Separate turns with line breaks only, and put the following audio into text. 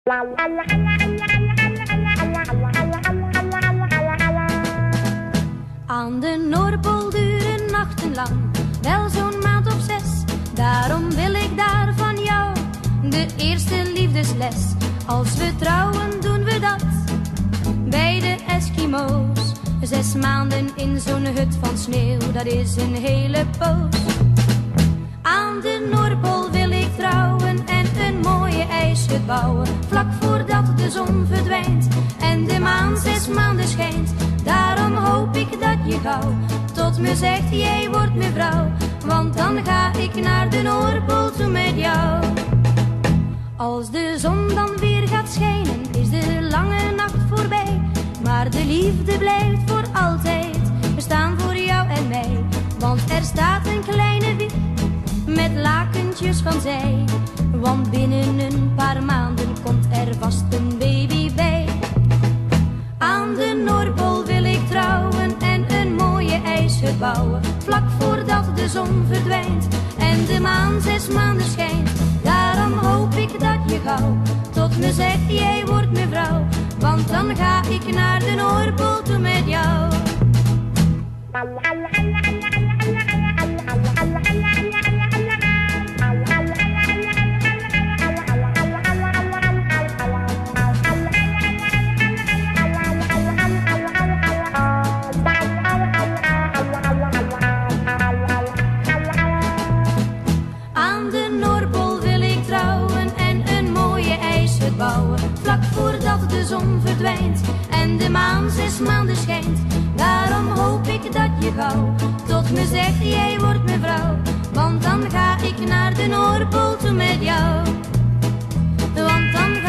Aan de Noordpool duren nachten lang, wel zo'n maand of 6. Daarom wil ik daar van jou de eerste liefdesles. Als we trouwen doen we dat bij de Eskimo's. 6 maanden in zo'n hut van sneeuw, dat is een hele poos. Aan de Noordpool wil ik trouwen en een mooie ijshut bouwen. Vlak voordat de zon verdwijnt en de maan 6 maanden schijnt. Daarom hoop ik dat je gauw tot me zegt, jij wordt mijn vrouw. Want dan ga ik naar de Noordpool toe met jou. Als de zon dan weer gaat schijnen, is de lange nacht voorbij. Maar de liefde blijft voor altijd bestaan voor jou en mij. Want er staat een kleine wieg met lakentjes van zij. Want binnen een paar maanden komt er vast een baby bij. Aan de Noordpool wil ik trouwen en een mooie ijshut bouwen. Vlak voordat de zon verdwijnt en de maan 6 maanden schijnt. Daarom hoop ik dat je gauw tot me zegt, jij wordt mijn vrouw. Want dan ga ik naar de Noordpool toe met jou. Vlak voordat de zon verdwijnt en de maan 6 maanden schijnt. Daarom hoop ik dat je gauw tot me zegt, jij wordt mijn vrouw. Want dan ga ik naar de Noordpool toe met jou. Want dan